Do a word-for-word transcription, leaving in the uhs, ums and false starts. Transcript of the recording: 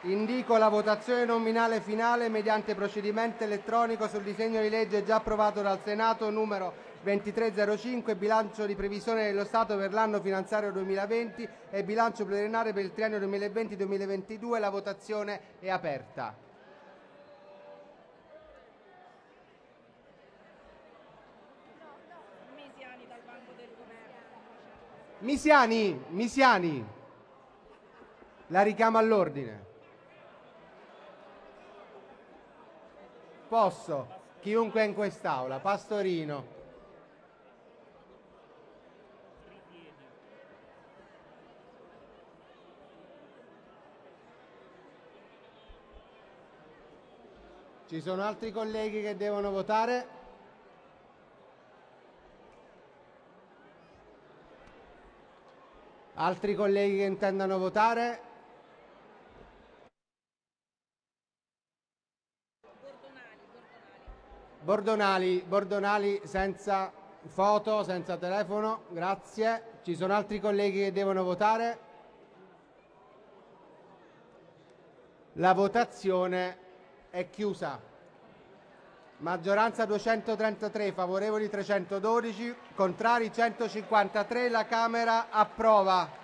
Indico la votazione nominale finale mediante procedimento elettronico sul disegno di legge già approvato dal Senato numero ventitrecentocinque, bilancio di previsione dello Stato per l'anno finanziario duemilaventi e bilancio pluriennale per il triennio duemilaventi duemilaventidue. La votazione è aperta. Misiani, Misiani, la richiamo all'ordine. Posso? Chiunque è in quest'aula. Pastorino. Ci sono altri colleghi che devono votare? Altri colleghi che intendano votare? Bordonali, Bordonali senza foto, senza telefono, grazie. Ci sono altri colleghi che devono votare? La votazione è chiusa. Maggioranza duecentotrentatré, favorevoli trecentododici, contrari centocinquantatré. La Camera approva.